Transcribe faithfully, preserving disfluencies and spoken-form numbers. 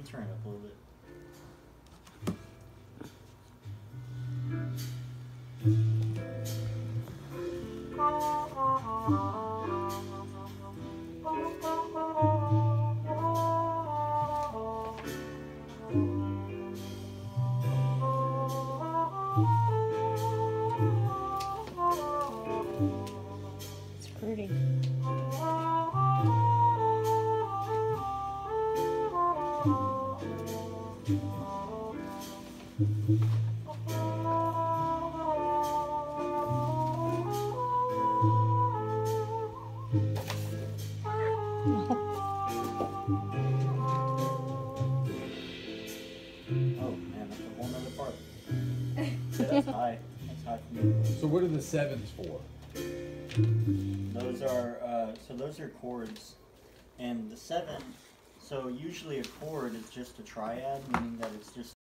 turn it up a little bit. It's pretty. Oh man, that's a whole nother part. Yeah, that's high. That's high for me. So what are the sevens for? Those are uh, so those are chords, and the seven. So usually a chord is just a triad, meaning that it's just